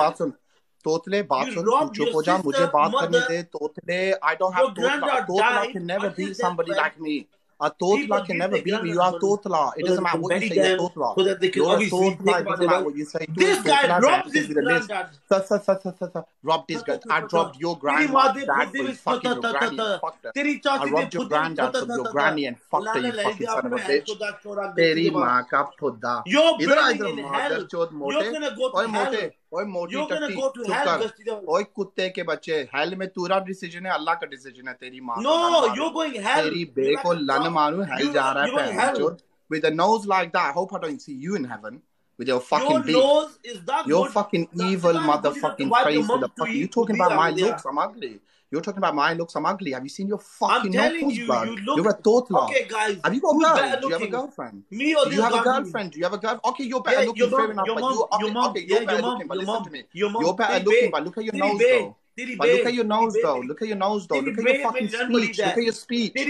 बात सुन तोतले बात You सुन तू robbed चुप your हो जा मुझे sister, बात करने mother. They तोतले I don't Your have totla. A granddad totla died can never on be his somebody deathbed. like me. A totla People can give never their be me. You granddads are money totla. It so that doesn't they matter can what you bury say. You're them, totla. so that they can You're a obviously think totla. It about doesn't their matter life. what you say. Tu This guy totla है. robs Give his me the list. granddad. Robbed his guy. I robbed your तेरी grandma, माँ दे dad खुद for भी fucking your granny and fucked her. तेरी I चाची दे robbed your खुद भी granddad for your granny and fucked her. You fucking son of a bitch. तेरी माँ का फुद्दा. You're इधर आ burning इधर in मादर hell. चोद You're मोटे. gonna go to ओए hell. मोटे. ओए मोटी You're gonna टट्टी. go to चुप hell, कर. Gusty. ओए कुत्ते के बच्चे. हेल में तेरा डिसीजन है अल्लाह का डिसीजन है तेरी माँ को लन No, मारू. you're going hell. तेरी बे को लन मारू हेल जा रहा है You're going पैन hell. चोद. With a nose like that, I hope I don't see you in heaven with your fucking Your beak. nose is that You're good. fucking evil motherfucking face with a fucking. You talking about my looks? I'm ugly. You're talking about my looks? I'm ugly. Have you seen your fucking nose, blood? You look. You're a totla. Okay, guys. Have you got a Who's girl? better Do you have a looking? girlfriend? Me or Do this you have a Gandhi? girlfriend? Do you have a girl? Okay, you're better Yeah, looking, fair enough. But you, okay, you're better looking. But listen to me. You're better looking. But look at your nose, though. But look at your nose, though. Look at your nose, though. Look at your fucking speech. Look at your speech.